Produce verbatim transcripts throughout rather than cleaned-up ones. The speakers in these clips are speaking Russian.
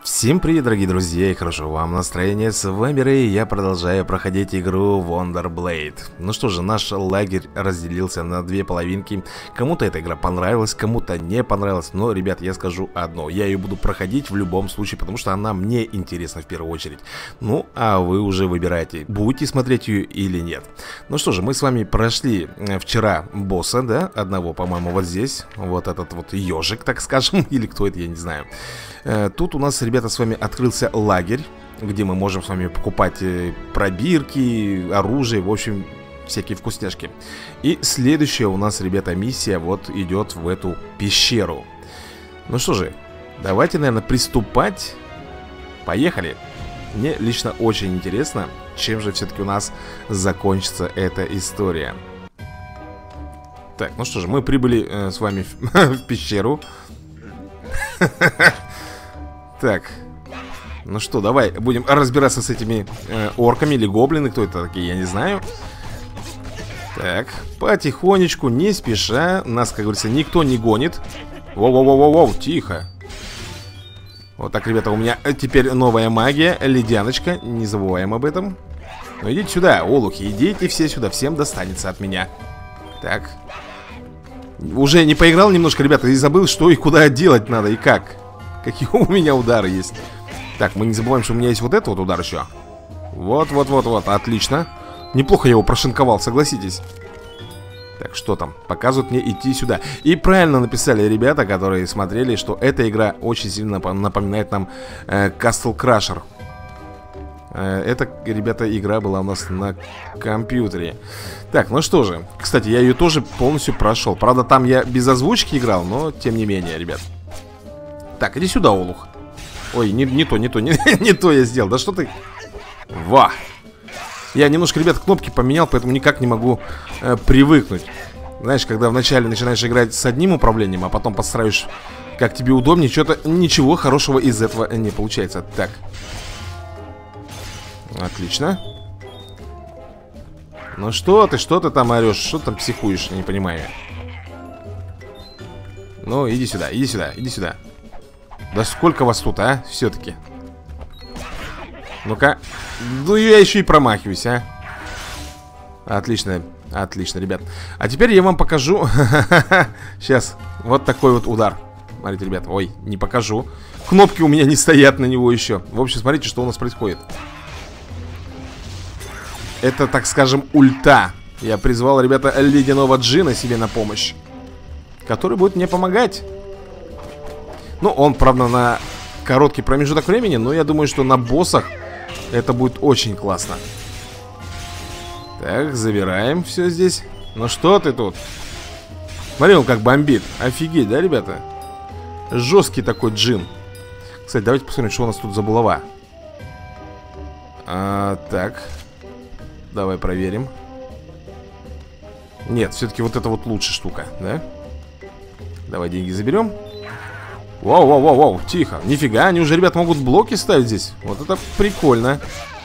Всем привет, дорогие друзья, и хорошо вам настроение. С вами Рэй, я продолжаю проходить игру Wonder Blade. Ну что же, наш лагерь разделился на две половинки. Кому-то эта игра понравилась, кому-то не понравилась. Но, ребят, я скажу одно: я ее буду проходить в любом случае, потому что она мне интересна в первую очередь. Ну, а вы уже выбираете, будете смотреть ее или нет. Ну что же, мы с вами прошли вчера босса, да, одного, по-моему, вот здесь. Вот этот вот ежик, так скажем, или кто это, я не знаю. Тут у нас, ребята, с вами открылся лагерь, где мы можем с вами покупать пробирки, оружие, в общем, всякие вкусняшки. И следующая у нас, ребята, миссия вот идет в эту пещеру. Ну что же, давайте, наверное, приступать. Поехали. Мне лично очень интересно, чем же все-таки у нас закончится эта история. Так, ну что же, мы прибыли э, с вами в, в пещеру. Так, ну что, давай будем разбираться с этими э, орками или гоблины. Кто это такие, я не знаю. Так, потихонечку, не спеша. Нас, как говорится, никто не гонит. Воу-воу-воу-воу, тихо. Вот так, ребята, у меня теперь новая магия, ледяночка. Не забываем об этом. Ну идите сюда, олухи, идите все сюда. Всем достанется от меня. Так. Уже не поиграл немножко, ребята, и забыл, что и куда делать надо, и как. Какие у меня удары есть. Так, мы не забываем, что у меня есть вот этот вот удар еще. Вот-вот-вот-вот, отлично. Неплохо я его прошинковал, согласитесь. Так, что там? Показывают мне идти сюда. И правильно написали ребята, которые смотрели, что эта игра очень сильно напоминает нам э, Castle Crusher. э, Эта, ребята, игра была у нас на компьютере. Так, ну что же. Кстати, я ее тоже полностью прошел. Правда, там я без озвучки играл, но тем не менее, ребят. Так, иди сюда, олух. Ой, не, не то, не то, не, не то я сделал. Да что ты? Ва! Я немножко, ребят, кнопки поменял, поэтому никак не могу э, привыкнуть. Знаешь, когда вначале начинаешь играть с одним управлением, а потом подстраиваешь, как тебе удобнее, что-то ничего хорошего из этого не получается. Так. Отлично. Ну что ты, что ты там орешь? Что ты там психуешь, не понимаю. Ну, иди сюда, иди сюда, иди сюда. Да сколько вас тут, а? Все-таки. Ну-ка. Ну я еще и промахиваюсь, а. Отлично, отлично, ребят. А теперь я вам покажу. Сейчас, вот такой вот удар. Смотрите, ребят, ой, не покажу. Кнопки у меня не стоят на него еще. В общем, смотрите, что у нас происходит. Это, так скажем, ульта. Я призвал, ребята, ледяного джина себе на помощь, который будет мне помогать. Ну, он, правда, на короткий промежуток времени, но я думаю, что на боссах это будет очень классно. Так, забираем все здесь. Ну что ты тут? Смотри, он как бомбит. Офигеть, да, ребята? Жесткий такой джин. Кстати, давайте посмотрим, что у нас тут за булава. а, Так. Давай проверим. Нет, все-таки вот это вот лучшая штука, да? Давай деньги заберем. Воу-воу-воу-воу, тихо. Нифига, они уже, ребят, могут блоки ставить здесь. Вот это прикольно.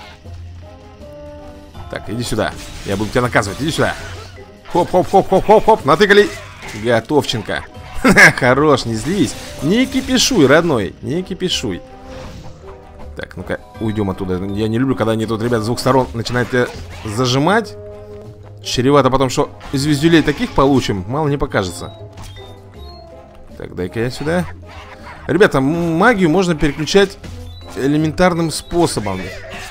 Так, иди сюда. Я буду тебя наказывать, иди сюда. Хоп-хоп-хоп-хоп-хоп-хоп, натыкали. Готовченко. Хорош, не злись. Не кипишуй, родной, не кипишуй. Так, ну-ка, уйдем оттуда. Я не люблю, когда они тут, ребят, с двух сторон начинают тебя зажимать. Чревато потом, что звездюлей таких получим, мало не покажется. Так, дай-ка я сюда. Ребята, магию можно переключать элементарным способом.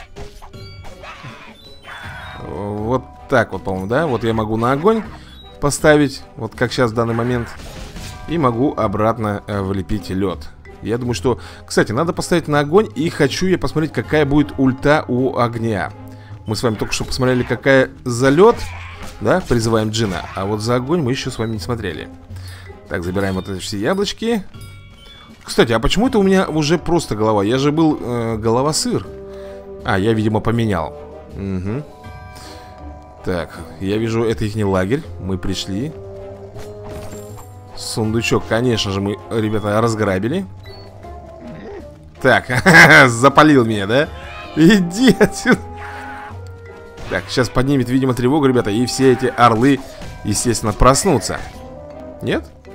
Вот так вот, по-моему, да? Вот я могу на огонь поставить, вот как сейчас в данный момент. И могу обратно э, влепить лед. Я думаю, что... Кстати, надо поставить на огонь. И хочу я посмотреть, какая будет ульта у огня. Мы с вами только что посмотрели, какая за лед, да, призываем джина. А вот за огонь мы еще с вами не смотрели. Так, забираем вот эти все яблочки. Кстати, а почему это у меня уже просто голова? Я же был э, голова-сыр. А, я, видимо, поменял. Угу. Так, я вижу, это их не лагерь. Мы пришли. Сундучок, конечно же, мы, ребята, разграбили. Так, запалил меня, да? Иди отсюда. Так, сейчас поднимет, видимо, тревогу, ребята. И все эти орлы, естественно, проснутся. Нет?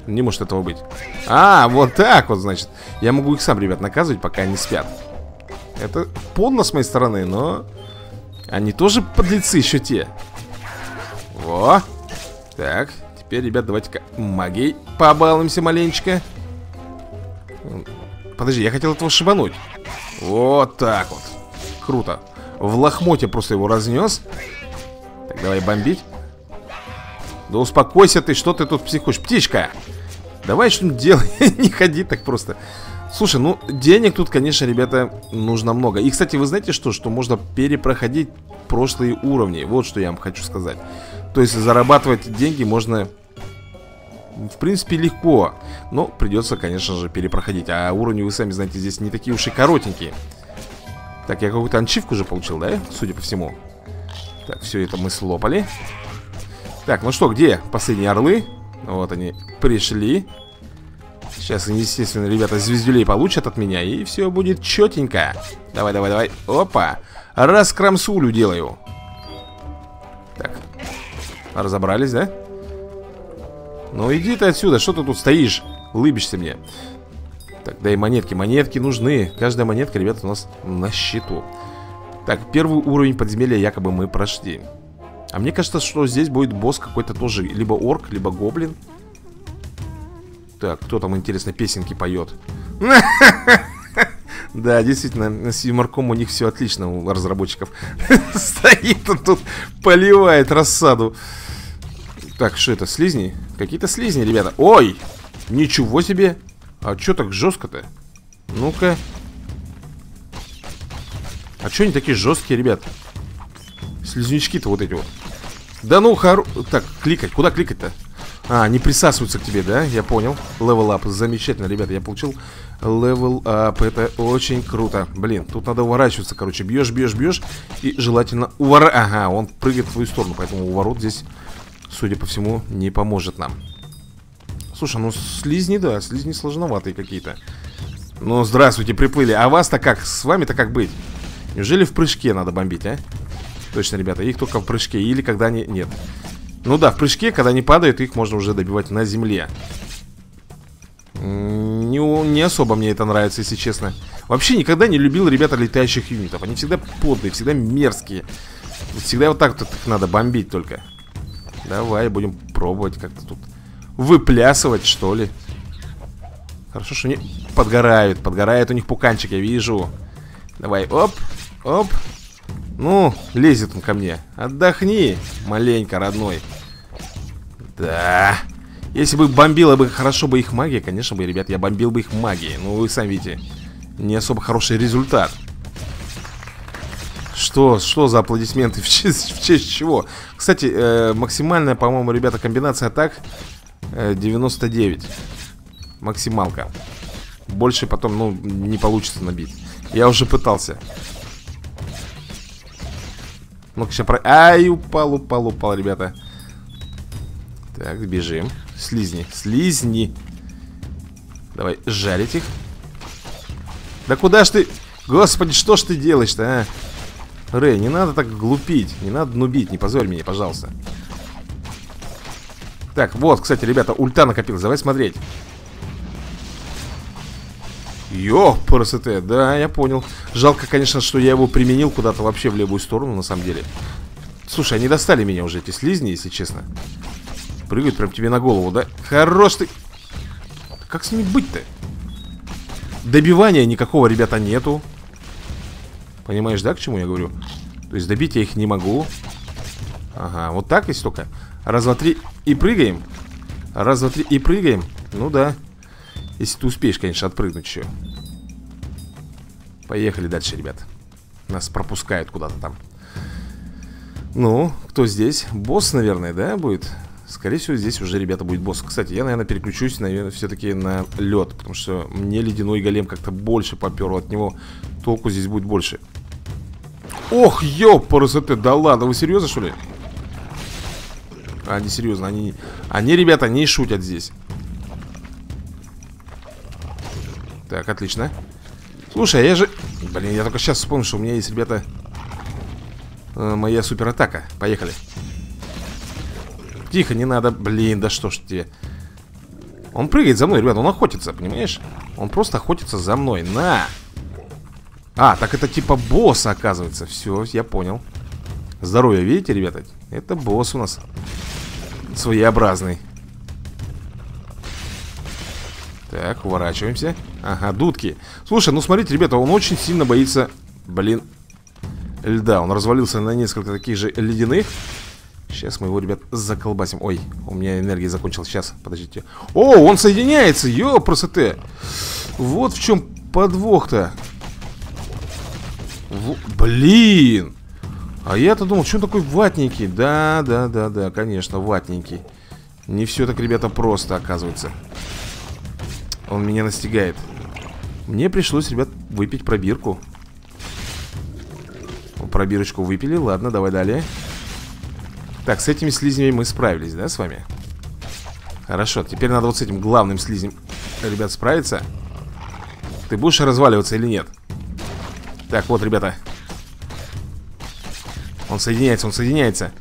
Не может этого быть. А, вот так вот, значит. Я могу их сам, ребят, наказывать, пока они спят. Это подло с моей стороны, но они тоже подлецы еще те. Во. Так, теперь, ребят, давайте-ка магией побалуемся маленечко. Подожди, я хотел этого шибануть. Вот так вот. Круто. В лохмоте просто его разнес. Так, давай бомбить. Да успокойся ты, что ты тут психуешь? Птичка, давай что-нибудь делай. Не ходи так просто. Слушай, ну денег тут, конечно, ребята, нужно много. И, кстати, вы знаете что? Что можно перепроходить прошлые уровни. Вот что я вам хочу сказать. То есть зарабатывать деньги можно, в принципе, легко. Но придется, конечно же, перепроходить. А уровни, вы сами знаете, здесь не такие уж и коротенькие. Так, я какую-то анчивку уже получил, да? Судя по всему. Так, все это мы слопали. Так, ну что, где последние орлы? Вот они пришли. Сейчас они, естественно, ребята, звездюлей получат от меня. И все будет четенько. Давай, давай, давай. Опа. Раз крамсулю делаю. Так. Разобрались, да? Ну иди ты отсюда, что ты тут стоишь? Улыбишься мне. Так, дай монетки, монетки нужны. Каждая монетка, ребята, у нас на счету. Так, первый уровень подземелья якобы мы прошли. А мне кажется, что здесь будет босс какой-то тоже. Либо орк, либо гоблин. Так, кто там, интересно, песенки поет? Да, действительно, с юморком у них все отлично, у разработчиков. Стоит он тут, поливает рассаду. Так, что это, слизни? Какие-то слизни, ребята. Ой, ничего себе. А что так жестко-то? Ну-ка. А что они такие жесткие, ребят? Слизнячки-то вот эти вот. Да ну, хору... Так, кликать, куда кликать-то? А, они присасываются к тебе, да? Я понял. Level up, замечательно, ребята, я получил level up, это очень круто. Блин, тут надо уворачиваться, короче. Бьешь, бьешь, бьешь. И желательно увор... Ага, он прыгает в твою сторону, поэтому уворот здесь, судя по всему, не поможет нам. Слушай, ну слизни, да, слизни сложноватые какие-то. Ну, здравствуйте, приплыли. А вас-то как? С вами-то как быть? Неужели в прыжке надо бомбить, а? Точно, ребята, их только в прыжке. Или когда они... Нет. Ну да, в прыжке, когда они падают, их можно уже добивать на земле. Не, не особо мне это нравится, если честно. Вообще никогда не любил, ребята, летающих юнитов. Они всегда подлые, всегда мерзкие. Всегда вот так вот их надо бомбить только. Давай, будем пробовать как-то тут выплясывать, что ли. Хорошо, что они подгорают. Подгорает у них пуканчик, я вижу. Давай, оп, оп. Ну, лезет он ко мне. Отдохни, маленько, родной. Да. Если бы бомбила бы хорошо бы их магия, конечно бы, ребят, я бомбил бы их магией. Ну, вы сами видите, не особо хороший результат. Что, что за аплодисменты? В честь, в честь чего? Кстати, э, максимальная, по-моему, ребята, комбинация атак э, девяносто девять. Максималка. Больше потом, ну, не получится набить. Я уже пытался. Ну-ка, сейчас про... Ай, упал, упал, упал, ребята. Так, бежим. Слизни, слизни. Давай, жарить их. Да куда ж ты... Господи, что ж ты делаешь-то, а? Рэй, не надо так глупить. Не надо нубить, не позорь меня, пожалуйста. Так, вот, кстати, ребята, ульта накопилась. Давай смотреть. Ёпрст, да, я понял. Жалко, конечно, что я его применил куда-то вообще в левую сторону, на самом деле. Слушай, они достали меня уже, эти слизни, если честно. Прыгают прям тебе на голову, да? Хорош ты. Как с ними быть-то? Добивания никакого, ребята, нету. Понимаешь, да, к чему я говорю? То есть добить я их не могу. Ага, вот так и столько. Раз, два, три и прыгаем. Раз, два, три и прыгаем. Ну да. Если ты успеешь, конечно, отпрыгнуть еще. Поехали дальше, ребят. Нас пропускают куда-то там. Ну, кто здесь? Босс, наверное, да, будет? Скорее всего, здесь уже, ребята, будет босс. Кстати, я, наверное, переключусь, наверное, все-таки на лед. Потому что мне ледяной голем как-то больше попер. От него толку здесь будет больше. Ох, ёпрст, да ладно, вы серьезно, что ли? А, не серьезно, они, они, ребята, не шутят здесь. Так, отлично. Слушай, а я же... Блин, я только сейчас вспомнил, что у меня есть, ребята, э, моя суператака. Поехали. Тихо, не надо. Блин, да что ж тебе. Он прыгает за мной, ребят, он охотится, понимаешь? Он просто охотится за мной. На! А, так это типа босс, оказывается. Все, я понял. Здоровье, видите, ребята? Это босс у нас своеобразный. Так, уворачиваемся. Ага, дудки. Слушай, ну смотрите, ребята, он очень сильно боится, блин, льда. Он развалился на несколько таких же ледяных. Сейчас мы его, ребят, заколбасим. Ой, у меня энергия закончилась. Сейчас, подождите. О, он соединяется, ёпросоте. Вот в чем подвох-то. Блин. А я-то думал, что он такой ватненький. Да, да, да, да, конечно, ватненький. Не все так, ребята, просто, оказывается. Он меня настигает. Мне пришлось, ребят, выпить пробирку. Пробирочку выпили, ладно, давай далее. Так, с этими слизнями мы справились, да, с вами? Хорошо, теперь надо вот с этим главным слизнем, ребят, справиться. Ты будешь разваливаться или нет? Так, вот, ребята. Он соединяется, он соединяется.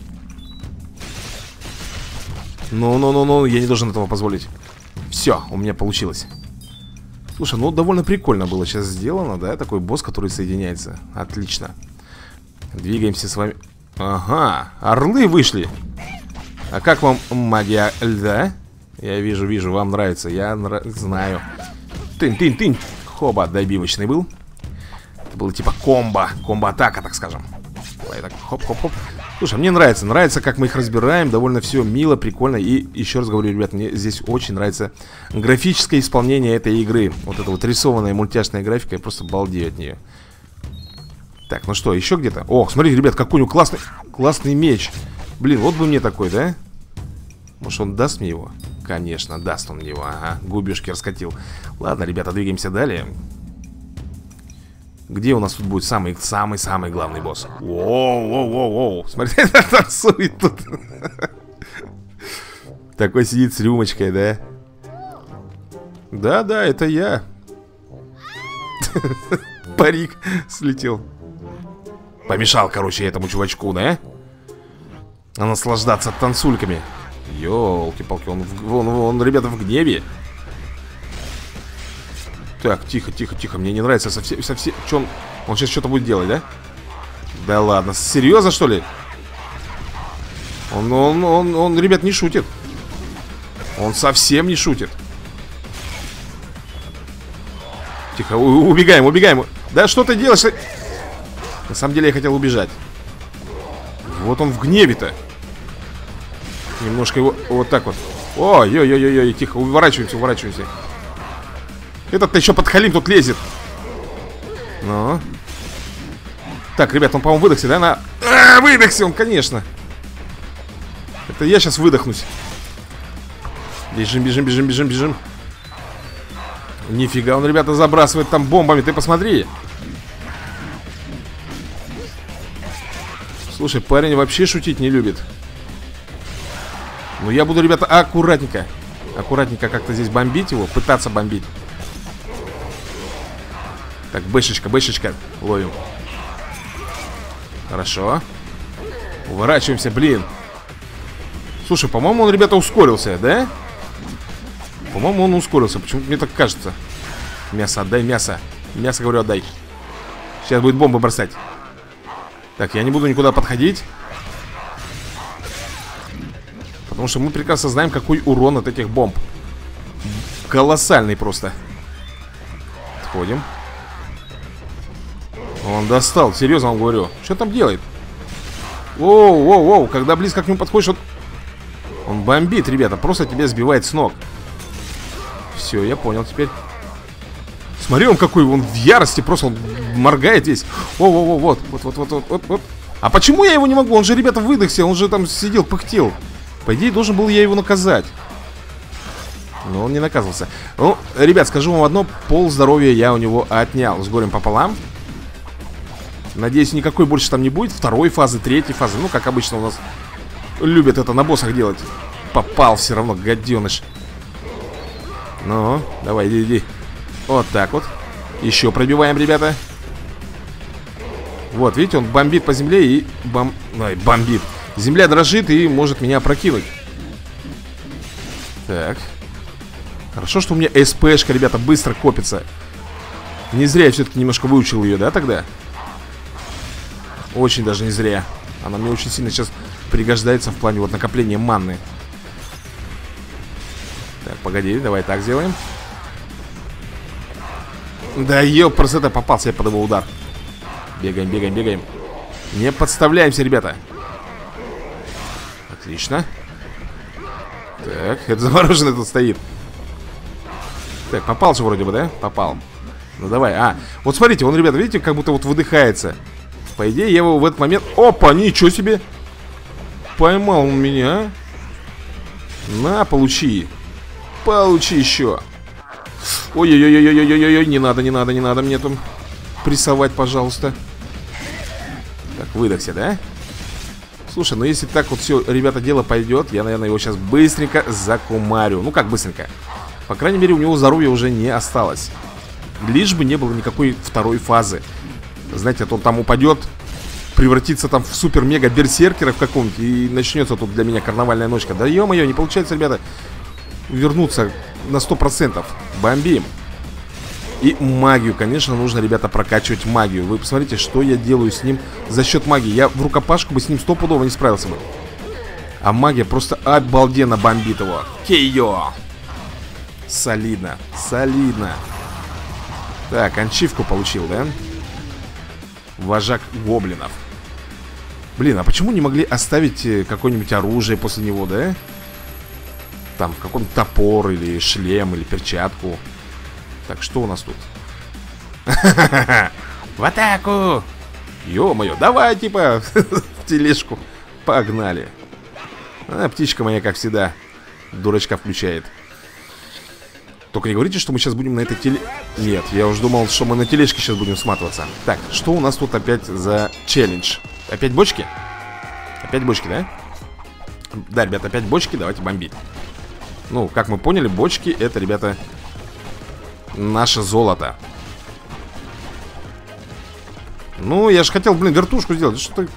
Ну-ну-ну-ну, я не должен этого позволить. Все, у меня получилось. Слушай, ну довольно прикольно было сейчас сделано, да? Такой босс, который соединяется. Отлично. Двигаемся с вами. Ага, орлы вышли. А как вам магия льда? Я вижу, вижу, вам нравится. Я нра... знаю. Тынь-тынь-тынь. Хоба, добивочный был. Это было типа комбо. Комбо-атака, так скажем. Давай так, хоп-хоп-хоп. Слушай, мне нравится, нравится, как мы их разбираем. Довольно все мило, прикольно. И еще раз говорю, ребят, мне здесь очень нравится графическое исполнение этой игры. Вот эта вот рисованная мультяшная графика. Я просто балдею от нее. Так, ну что, еще где-то? О, смотрите, ребят, какой у него классный, классный меч. Блин, вот бы мне такой, да? Может, он даст мне его? Конечно, даст он мне его. Ага, губежки раскатил. Ладно, ребята, двигаемся далее. Где у нас тут будет самый-самый-самый главный босс? Воу-воу-воу-воу. Смотрите, танцует тут. Такой сидит с рюмочкой, да? Да-да, это я. Парик слетел. Помешал, короче, этому чувачку, да? А наслаждаться танцульками. Ёлки-палки, он, он, он, ребята, в гневе. Так, тихо, тихо, тихо. Мне не нравится совсем, совсем. Что он? Он сейчас что-то будет делать, да? Да ладно, серьезно, что ли? Он, он, он, он, ребят, не шутит. Он совсем не шутит. Тихо, убегаем, убегаем. Да что ты делаешь? На самом деле я хотел убежать. Вот он в гневе-то. Немножко его вот так вот. Ой-ой-ой-ой, тихо, уворачиваемся, уворачиваемся. Этот-то еще подхалим тут лезет. Ну. Так, ребят, он, по-моему, выдохся, да? На... А, выдохся он, конечно. Это я сейчас выдохнусь. Бежим, бежим, бежим, бежим, бежим. Нифига, он, ребята, забрасывает там бомбами. Ты посмотри. Слушай, парень вообще шутить не любит. Ну, я буду, ребята, аккуратненько. Аккуратненько как-то здесь бомбить его. Пытаться бомбить. Так, бэшечка, бэшечка. Ловим. Хорошо. Уворачиваемся, блин. Слушай, по-моему, он, ребята, ускорился, да? По-моему, он ускорился. Почему-то мне так кажется. Мясо, отдай мясо. Мясо, говорю, отдай. Сейчас будет бомбы бросать. Так, я не буду никуда подходить. Потому что мы прекрасно знаем, какой урон от этих бомб. Колоссальный просто. Отходим. Он достал, серьезно вам говорю. Что там делает? Воу, воу, воу. Когда близко к нему подходишь, он... Он бомбит, ребята. Просто тебя сбивает с ног. Все, я понял теперь. Смотри, он какой, он в ярости. Просто он моргает весь. Воу-воу-воу, вот, вот, вот, вот, вот, вот, вот. А почему я его не могу? Он же, ребята, выдохся. Он же там сидел, пыхтел. По идее, должен был я его наказать. Но он не наказывался. Ну, ребят, скажу вам одно. Пол здоровья я у него отнял. С горем пополам. Надеюсь, никакой больше там не будет. Второй фазы, третьей фазы. Ну, как обычно у нас любят это на боссах делать. Попал все равно, гаденыш. Ну, давай, иди, иди. Вот так вот. Еще пробиваем, ребята. Вот, видите, он бомбит по земле и бом... Ой, бомбит. Земля дрожит и может меня опрокинуть. Так. Хорошо, что у меня СПшка, ребята, быстро копится. Не зря я все-таки немножко выучил ее, да, тогда? Очень даже не зря. Она мне очень сильно сейчас пригождается в плане вот накопления манны. Так, погоди, давай так сделаем. Да ёпрст, это попался я под его удар. Бегаем, бегаем, бегаем. Не подставляемся, ребята. Отлично. Так, это замороженный тут стоит. Так, попал же вроде бы, да? Попал. Ну давай, а, вот смотрите, он, ребята, видите, как будто вот выдыхается. По идее, я его в этот момент... Опа, ничего себе! Поймал он меня. На, получи. Получи еще. Ой-ой-ой-ой-ой-ой-ой, не надо, не надо, не надо мне там прессовать, пожалуйста. Так, выдохся, да? Слушай, ну если так вот все, ребята, дело пойдет, я, наверное, его сейчас быстренько закумарю. Ну как быстренько? По крайней мере, у него здоровья уже не осталось. Лишь бы не было никакой второй фазы. Знаете, а то он там упадет, превратится там в супер-мега-берсеркера в каком-нибудь, и начнется тут для меня карнавальная ночка. Да ё-моё, не получается, ребята, вернуться на сто процентов. Бомбим. И магию, конечно, нужно, ребята, прокачивать магию. Вы посмотрите, что я делаю с ним за счет магии. Я в рукопашку бы с ним стопудово не справился бы. А магия просто обалденно бомбит его. Кей-ё! Солидно, солидно. Так, ачивку получил, да? Вожак гоблинов. Блин, а почему не могли оставить какое-нибудь оружие после него, да? Там, какой-нибудь топор или шлем, или перчатку. Так, что у нас тут? В атаку! Ё-моё, давай, типа, в тележку. Погнали. А, птичка моя, как всегда, дурачка включает. Только не говорите, что мы сейчас будем на этой теле... Нет, я уже думал, что мы на тележке сейчас будем сматываться. Так, что у нас тут опять за челлендж? Опять бочки? Опять бочки, да? Да, ребята, опять бочки, давайте бомбить. Ну, как мы поняли, бочки это, ребята, наше золото. Ну, я же хотел, блин, вертушку сделать. Что ты...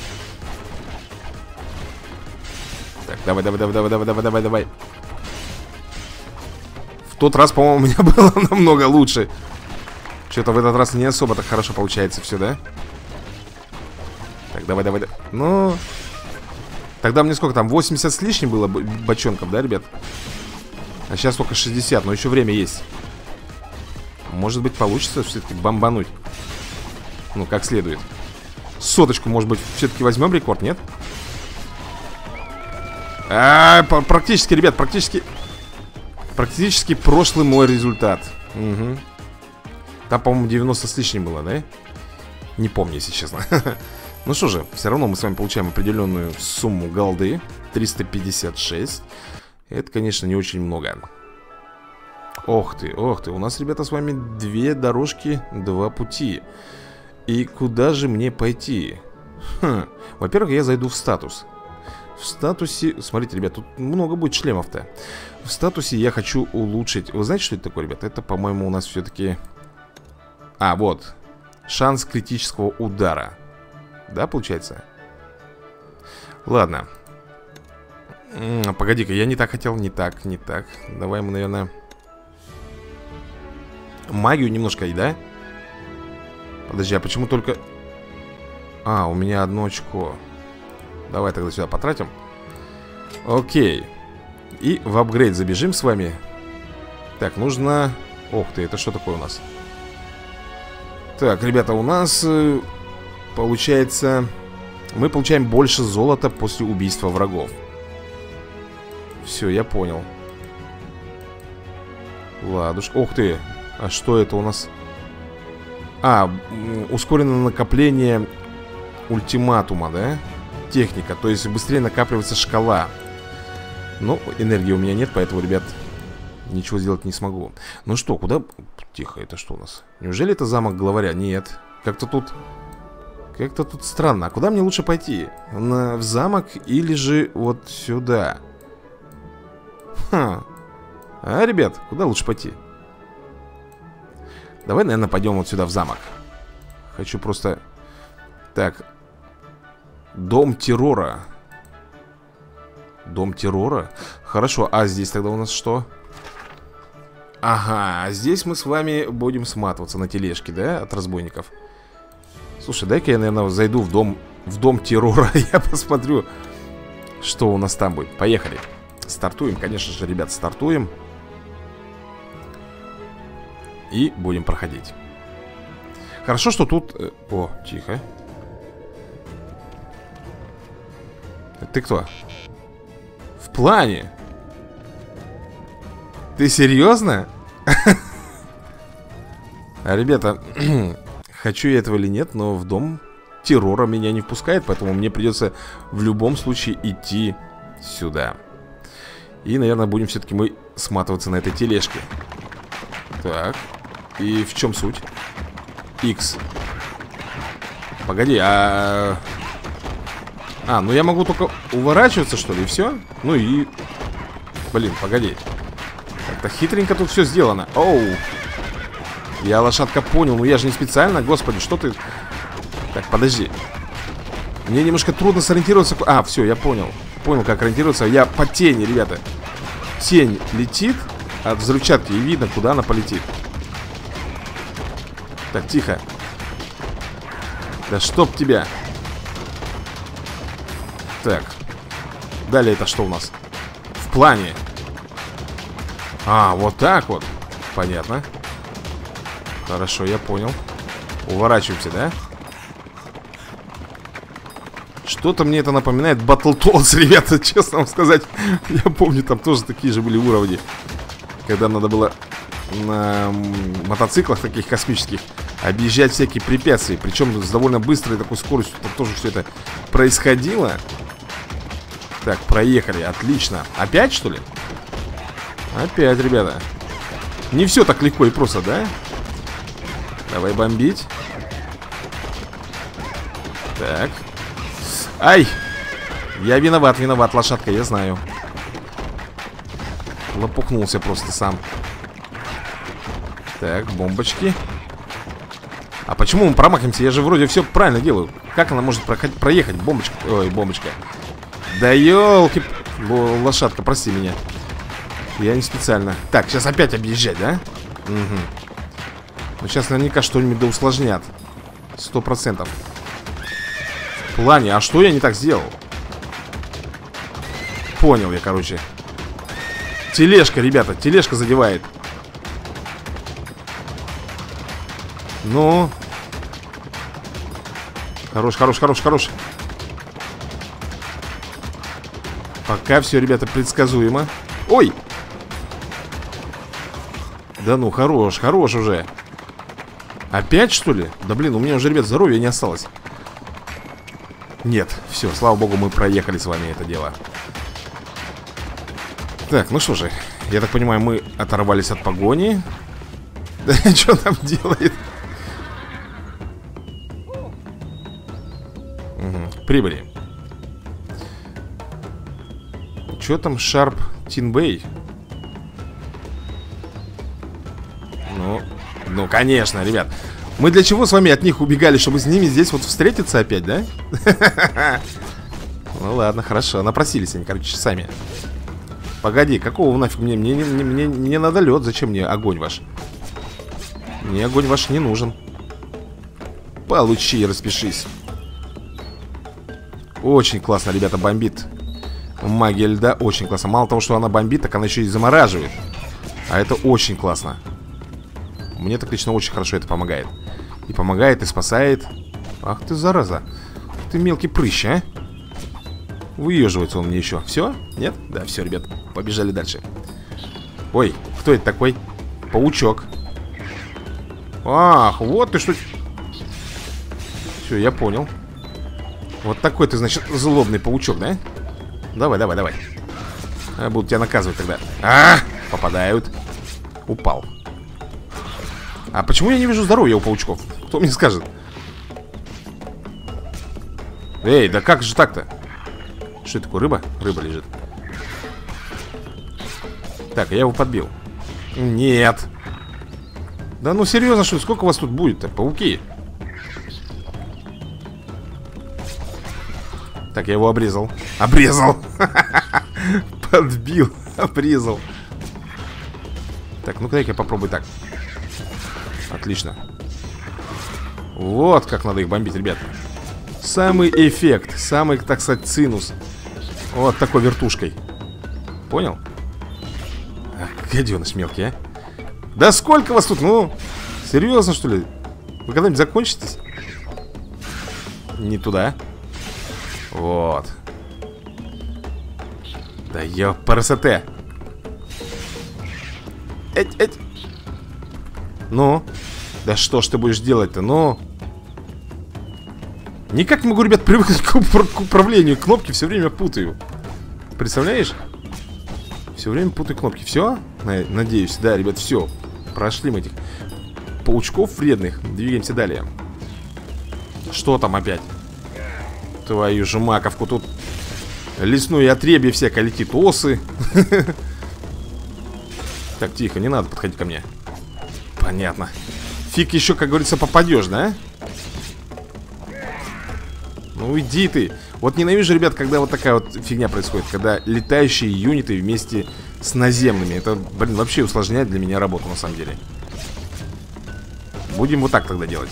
Так, давай, давай, давай, давай, давай, давай, давай, давай. В тот раз, по-моему, у меня было намного лучше. Что-то в этот раз не особо так хорошо получается все, да? Так, давай, давай, давай. Ну... Тогда мне сколько там? восемьдесят с лишним было бочонков, да, ребят? А сейчас только шестьдесят, но еще время есть. Может быть, получится все-таки бомбануть. Ну, как следует. Соточку, может быть, все-таки возьмем рекорд, нет? А, практически, ребят, практически... Практически прошлый мой результат. Угу. Там, по-моему, девяносто с лишним было, да? Не помню, если честно. Ну что же, все равно мы с вами получаем определенную сумму голды. триста пятьдесят шесть. Это, конечно, не очень много. Ох ты, ох ты. У нас, ребята, с вами две дорожки, два пути. И куда же мне пойти? Хм. Во-первых, я зайду в статус. В статусе... Смотрите, ребят, тут много будет шлемов-то. В статусе я хочу улучшить... Вы знаете, что это такое, ребят? Это, по-моему, у нас все-таки... А, вот. Шанс критического удара. Да, получается? Ладно. М-м, погоди-ка, я не так хотел. Не так, не так. Давай мы, наверное... Магию немножко, да? Подожди, а почему только... А, у меня одно очко. Давай тогда сюда потратим. Окей. И в апгрейд забежим с вами. Так, нужно... Ох ты, это что такое у нас? Так, ребята, у нас... Получается... Мы получаем больше золота после убийства врагов. Все, я понял. Ладушка. Ух ты. А что это у нас? А, ускоренное накопление ультиматума, да? Техника, то есть быстрее накапливается шкала. Но энергии у меня нет, поэтому, ребят, ничего сделать не смогу. Ну что, куда... Тихо, это что у нас? Неужели это замок главаря? Нет. Как-то тут... Как-то тут странно. А куда мне лучше пойти? На... В замок или же вот сюда? Ха. А, ребят, куда лучше пойти? Давай, наверное, пойдем вот сюда в замок. Хочу просто... Так. Дом террора. Дом террора? Хорошо, а здесь тогда у нас что? Ага, здесь мы с вами будем сматываться на тележке, да, от разбойников. Слушай, дай-ка я, наверное, зайду в дом, в дом террора. Я посмотрю, что у нас там будет. Поехали. Стартуем, конечно же, ребят, стартуем. И будем проходить. Хорошо, что тут... О, тихо. Ты кто? В плане? Ты серьезно? А, ребята, хочу я этого или нет, но в дом террора меня не впускает, поэтому мне придется в любом случае идти сюда. И, наверное, будем все-таки мы сматываться на этой тележке. Так. И в чем суть? X. Погоди, а... А, ну я могу только уворачиваться, что ли, и все? Ну и... Блин, погоди. Как-то хитренько тут все сделано. Оу. Я, лошадка, понял, ну я же не специально. Господи, что ты... Так, подожди. Мне немножко трудно сориентироваться. А, все, я понял. Понял, как ориентироваться. Я по тени, ребята. Тень летит от взрывчатки, и видно, куда она полетит. Так, тихо. Да чтоб тебя. Так. Далее это что у нас? В плане. А, вот так вот. Понятно. Хорошо, я понял. Уворачиваемся, да? Что-то мне это напоминает Battletoads, ребята, честно вам сказать. Я помню, там тоже такие же были уровни. Когда надо было на мотоциклах таких космических объезжать всякие препятствия. Причем с довольно быстрой такой скоростью. Там тоже все это происходило. Так, проехали, отлично. Опять, что ли? Опять, ребята. Не все так легко и просто, да? Давай бомбить. Так. Ай! Я виноват, виноват, лошадка, я знаю. Лопухнулся просто сам. Так, бомбочки. А почему мы промахиваемся? Я же вроде все правильно делаю. Как она может проходить, проехать? Бомбочка. Ой, бомбочка. Да елки. Лошадка, прости меня. Я не специально. Так, сейчас опять объезжать, да? Угу. Ну сейчас наверняка что-нибудь да усложнят. Сто процентов. В плане, а что я не так сделал? Понял я, короче. Тележка, ребята, тележка задевает. Ну. Хорош, хорош, хорош, хорош. Пока все, ребята, предсказуемо. Ой! Да ну, хорош, хорош уже. Опять, что ли? Да блин, у меня уже, ребят, здоровья не осталось. Нет, все, слава богу, мы проехали с вами это дело. Так, ну что же, я так понимаю, мы оторвались от погони. Да что там делает? Угу, прибыли. Что там Sharp Tin Bay? Ну, ну, конечно, ребят. Мы для чего с вами от них убегали? Чтобы с ними здесь вот встретиться опять, да? Ну ладно, хорошо. Напросились они, короче, сами. Погоди, какого нафиг мне? Мне, мне, мне, мне надо лед. Зачем мне огонь ваш? Мне огонь ваш не нужен. Получи и распишись. Очень классно, ребята, бомбит. Магия льда очень классно. Мало того, что она бомбит, так она еще и замораживает. А это очень классно. Мне так лично очень хорошо это помогает. И помогает, и спасает. Ах ты, зараза. Ты мелкий прыщ, а? Выеживается он мне еще. Все? Нет? Да, все, ребят, побежали дальше. Ой, кто это такой? Паучок. Ах, вот ты что. Все, я понял. Вот такой ты, значит, злобный паучок, да? Давай, давай, давай. Я буду тебя наказывать тогда. А, попадают. Упал. А почему я не вижу здоровья у паучков? Кто мне скажет? Эй, да как же так-то? Что это такое, рыба? Рыба лежит. Так, я его подбил. Нет. Да ну серьезно, что ли? Сколько у вас тут будет-то? Пауки. Так, я его обрезал. Обрезал. Подбил. Обрезал. Так, ну-ка, дай-ка попробуй так. Отлично. Вот как надо их бомбить, ребят. Самый эффект, самый, так сказать, цинус. Вот такой вертушкой. Понял? Ах, гаденыш мелкий, а. Да сколько вас тут, ну? Серьезно, что ли? Вы когда-нибудь закончитесь? Не туда. Вот. Да ёпарасоте. Эть, эть. Ну? Да что ж ты будешь делать-то, ну? Никак не могу, ребят, привыкнуть к, упр к управлению. Кнопки все время путаю. Представляешь? Все время путаю кнопки. Все? Надеюсь, да, ребят, все. Прошли мы этих паучков вредных. Двигаемся далее. Что там опять? Твою же маковку. Тут лесное отребье всякое летит. Осы. Так, тихо, не надо подходить ко мне. Понятно. Фиг еще, как говорится, попадешь, да? Ну иди ты. Вот ненавижу, ребят, когда вот такая вот фигня происходит. Когда летающие юниты вместе с наземными. Это, блин, вообще усложняет для меня работу, на самом деле. Будем вот так тогда делать.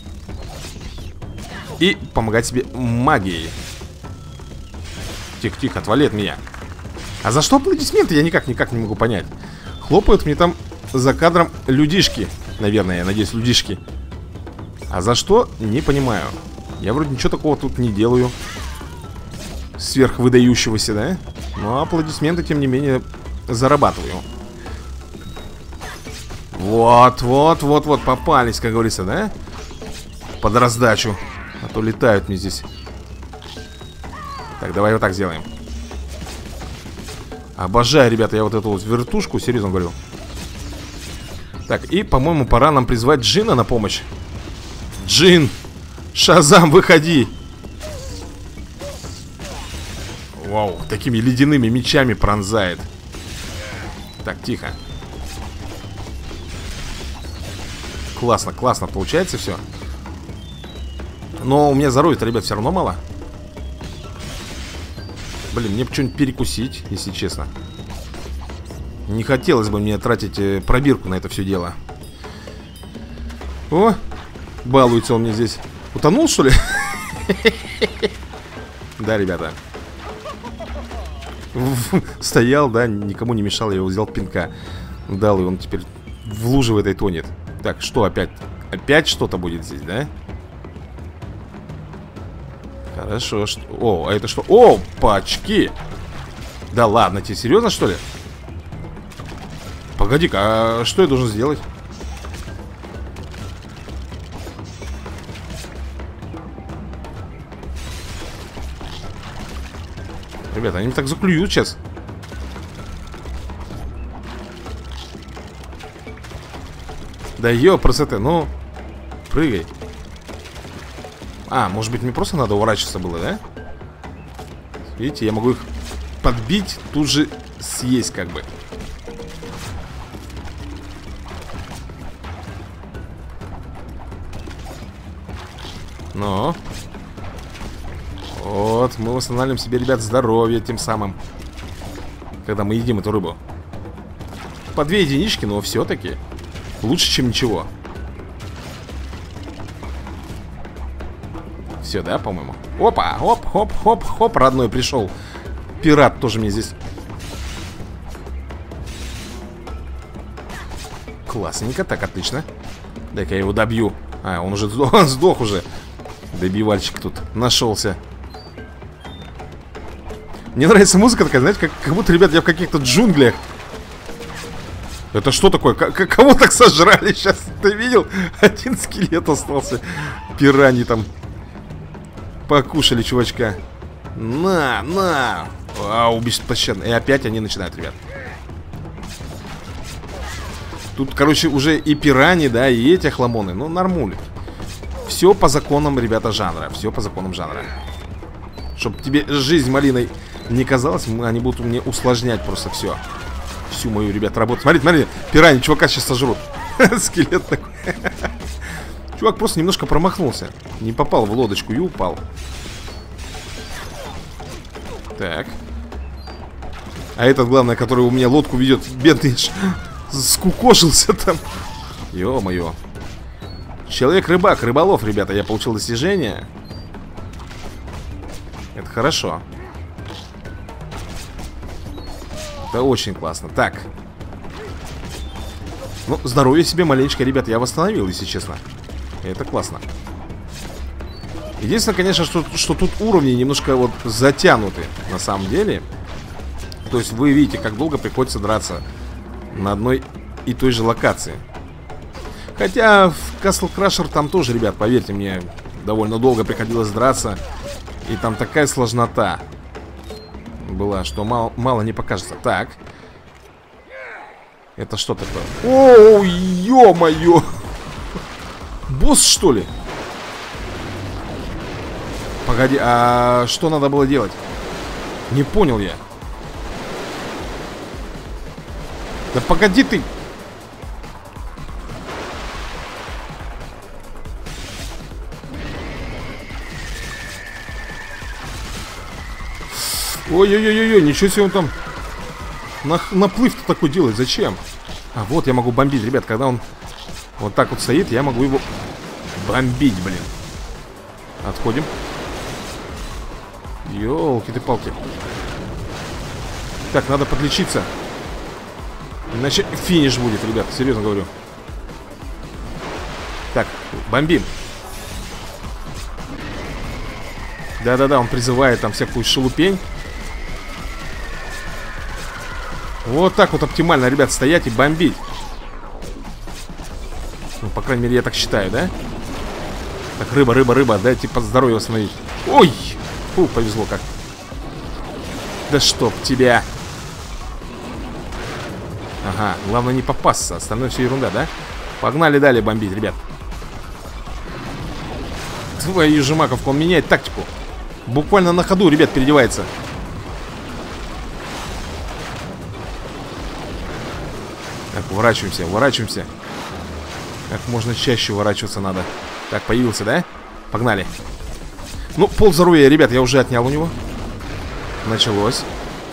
И помогать себе магией. Тихо-тихо, отвали от меня. А за что аплодисменты, я никак, никак не могу понять. Хлопают мне там за кадром людишки. Наверное, я надеюсь, людишки. А за что, не понимаю. Я вроде ничего такого тут не делаю сверхвыдающегося, да? Но аплодисменты, тем не менее, зарабатываю. Вот, вот, вот, вот, попались, как говорится, да? Под раздачу. А то летают мне здесь. Так, давай вот так сделаем. Обожаю, ребята, я вот эту вот вертушку, серьезно говорю. Так, и, по-моему, пора нам призвать Джина на помощь. Джин! Шазам, выходи! Вау, такими ледяными мечами пронзает. Так, тихо. Классно, классно получается все. Но у меня здоровья-то, ребят, все равно мало. Блин, мне бы что-нибудь перекусить, если честно. Не хотелось бы мне тратить э, пробирку на это все дело. О, балуется он мне здесь. Утонул, что ли? Да, ребята. Стоял, да, никому не мешал. Я его взял пинка. Дал, и он теперь в луже в этой тонет. Так, что опять? Опять что-то будет здесь, да? Хорошо, что... О, а это что? О, пачки! Да ладно, тебе серьезно, что ли? Погоди-ка, а что я должен сделать? Ребята, они меня так заклюют сейчас. Да ёпрст, ну прыгай. А, может быть, мне просто надо уворачиваться было, да? Видите, я могу их подбить, тут же съесть как бы. Но вот, мы восстанавливаем себе, ребят, здоровье тем самым, когда мы едим эту рыбу. По две единички, но все-таки лучше, чем ничего. Все, да, по-моему. Опа, оп, хоп, хоп, хоп, родной пришел. Пират тоже мне здесь. Классненько, так, отлично. Дай-ка я его добью. А, он уже сдох, он сдох уже. Добивальщик тут нашелся. Мне нравится музыка такая, знаете, как, как будто, ребят, я в каких-то джунглях. Это что такое? К кого так сожрали сейчас? Ты видел? Один скелет остался. Пираньи там покушали чувачка. На, на. Вау, беспощадно. И опять они начинают, ребят. Тут, короче, уже и пираньи, да, и эти охламоны. Ну, нормуль. Все по законам, ребята, жанра. Все по законам жанра. Чтоб тебе жизнь малиной не казалось, они будут мне усложнять просто все. Всю мою, ребят, работу. Смотрите, смотрите, пираньи чувака сейчас сожрут. Скелет такой. Чувак просто немножко промахнулся. Не попал в лодочку и упал. Так. А этот, главное, который у меня лодку ведет, бедный, скукошился там. Ё-моё. Человек-рыбак, рыболов, ребята. Я получил достижение. Это хорошо. Это очень классно. Так. Ну, здоровье себе маленечко, ребят, я восстановил, если честно. Это классно. Единственное, конечно, что, что тут уровни немножко вот затянуты. На самом деле. То есть вы видите, как долго приходится драться на одной и той же локации. Хотя в Castle Crusher там тоже, ребят, поверьте мне, довольно долго приходилось драться. И там такая сложнота была, что мало, мало не покажется. Так. Это что такое? О, ё-моё! Босс, что ли? Погоди, а что надо было делать? Не понял я. Да погоди ты! Ой-ой-ой-ой, ничего себе он там на, наплыв-то такой делает, зачем? А вот я могу бомбить, ребят, когда он вот так вот стоит, я могу его бомбить, блин. Отходим. Ёлки ты палки. Так, надо подлечиться. Иначе финиш будет, ребят, серьезно говорю. Так, бомбим. Да-да-да, он призывает там всякую шелупень. Вот так вот оптимально, ребят, стоять и бомбить. Ну, по крайней мере, я так считаю, да? Так, рыба, рыба, рыба, да, типа здоровье восстановить. Ой! Фу, повезло как. Да чтоб тебя. Ага, главное не попасться. Остальное все ерунда, да? Погнали далее бомбить, ребят. Твою же маковку, он меняет тактику. Буквально на ходу, ребят, переодевается. Так, уворачиваемся, уворачиваемся. Как можно чаще уворачиваться надо. Так, появился, да? Погнали. Ну, пол здоровья, ребят, я уже отнял у него. Началось.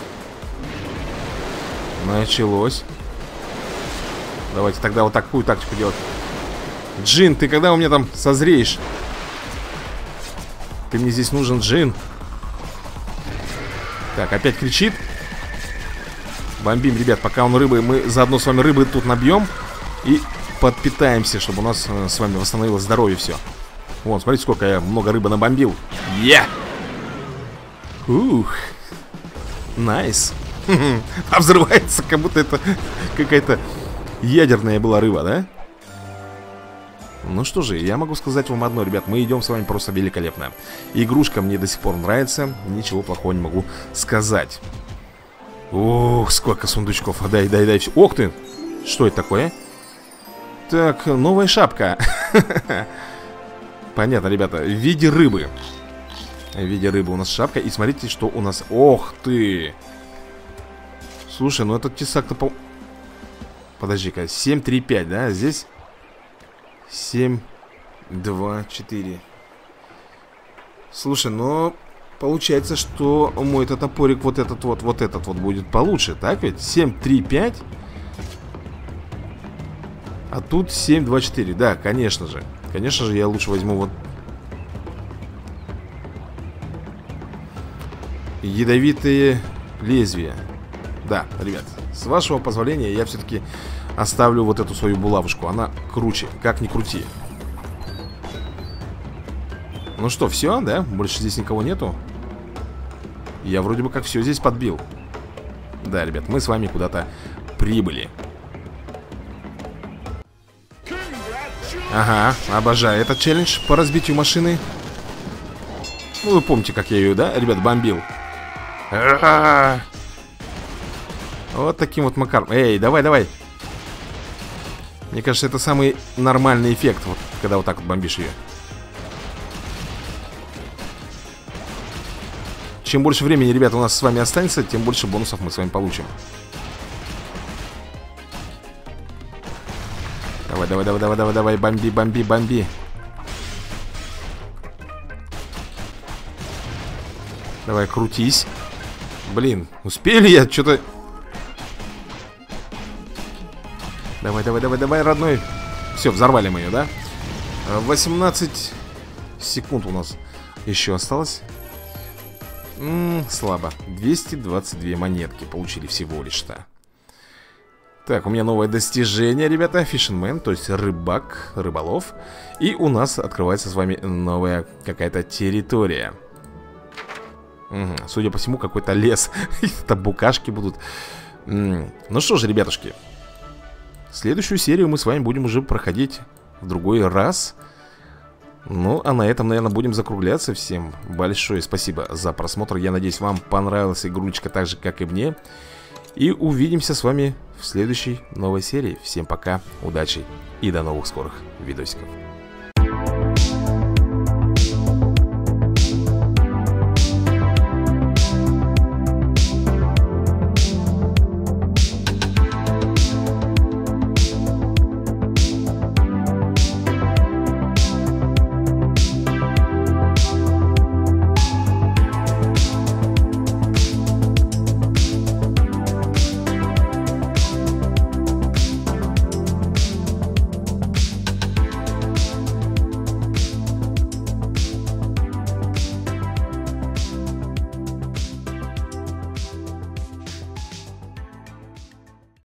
Началось. Давайте тогда вот такую тактику делать. Джин, ты когда у меня там созреешь? Ты мне здесь нужен, Джин. Так, опять кричит. Бомбим, ребят, пока он рыбы. Мы заодно с вами рыбы тут набьем. И подпитаемся, чтобы у нас э, с вами восстановилось здоровье все. Вон, смотрите, сколько я много рыбы набомбил. Я! Yeah! Ух! Найс! А взрывается, как будто это какая-то ядерная была рыба, да? Ну что же, я могу сказать вам одно, ребят. Мы идем с вами просто великолепно. Игрушка мне до сих пор нравится. Ничего плохого не могу сказать. Ох, сколько сундучков. Дай, дай, дай. Ох ты! Что это такое? Так, новая шапка. Понятно, ребята. В виде рыбы. В виде рыбы у нас шапка. И смотрите, что у нас... Ох ты! Слушай, ну этот тесак-то по... Подожди-ка. семь, три, пять, да? Здесь... семь, два, четыре. Слушай, ну... Получается, что мой этот топорик, вот этот вот, вот этот вот будет получше, так ведь? семь, три, пять. А тут семь, два, четыре. Да, конечно же. Конечно же, я лучше возьму вот ядовитые лезвия. Да, ребят, с вашего позволения я все-таки оставлю вот эту свою булавушку. Она круче, как ни крути. Ну что, все, да? Больше здесь никого нету. Я вроде бы как все здесь подбил. Да, ребят, мы с вами куда-то прибыли. Ага, обожаю этот челлендж по разбитию машины. Ну, вы помните, как я ее, да, ребят, бомбил. А-а-а! Вот таким вот макаром. Эй, давай, давай. Мне кажется, это самый нормальный эффект, вот, когда вот так вот бомбишь ее. Чем больше времени, ребята, у нас с вами останется, тем больше бонусов мы с вами получим. Давай, давай, давай, давай, давай, давай, бомби, бомби, бомби. Давай, крутись. Блин, успели я что-то... Давай, давай, давай, давай, родной. Все, взорвали мы ее, да? восемнадцать секунд у нас еще осталось. М-м, слабо. двести двадцать две монетки получили всего лишь-то. Так, у меня новое достижение, ребята. Фишинмен, то есть рыбак, рыболов. И у нас открывается с вами новая какая-то территория. Угу. Судя по всему, какой-то лес. Там букашки будут. М-м. Ну что же, ребятушки, следующую серию мы с вами будем уже проходить в другой раз. Ну, а на этом, наверное, будем закругляться. Всем большое спасибо за просмотр. Я надеюсь, вам понравилась игрулечка так же, как и мне. И увидимся с вами в следующей новой серии. Всем пока, удачи и до новых скорых видосиков.